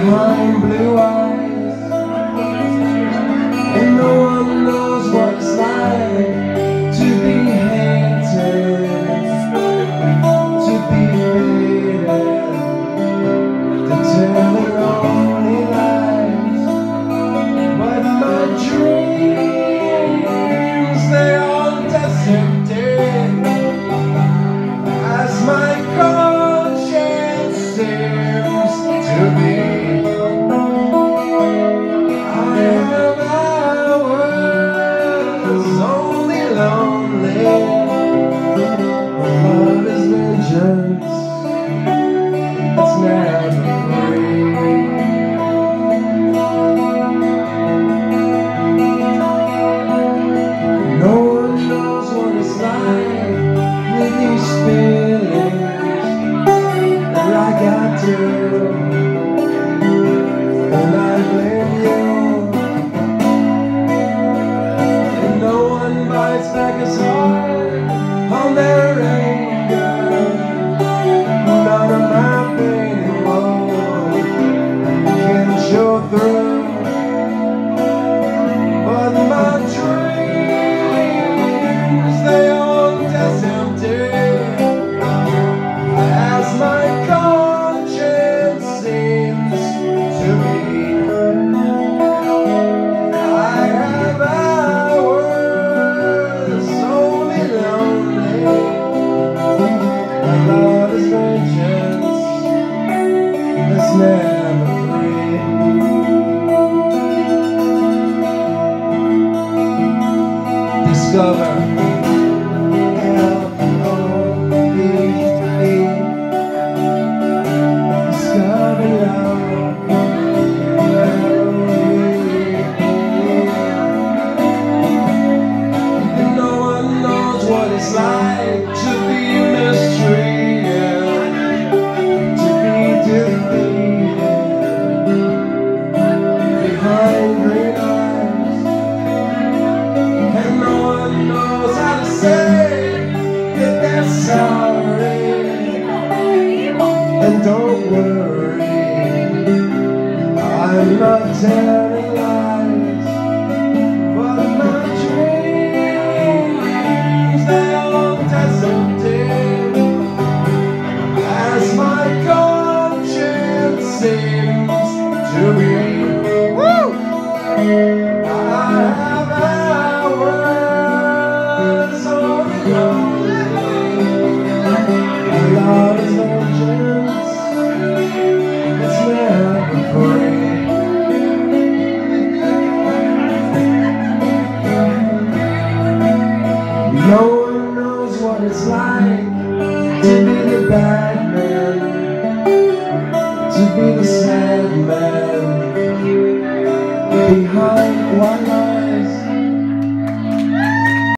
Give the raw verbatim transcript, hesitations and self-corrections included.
behind blue eyes, and no one knows what it's like to be hated, to be hated, to tell the only lies. But my dreams, they all disappear as my conscience seems to be. I have hours only lonely. Love is vengeance, it's never free. No one knows what it's like with these feelings that I got to, and I blame you. And no one bites back as hard on their anger. None of my pain and woe can show through. But my dreams, they all disappear as my conscience seems to be. I have hours only lonely. My love is vengeance, it's never free. Discover L O V E. Discover love. And no one knows what it's like to be mistreated, to be defeated behind green eyes. And no one knows how to say that they're sorry. And don't worry, I'm not telling lies. But my dreams, they all disappear as my conscience seems to be. Woo! I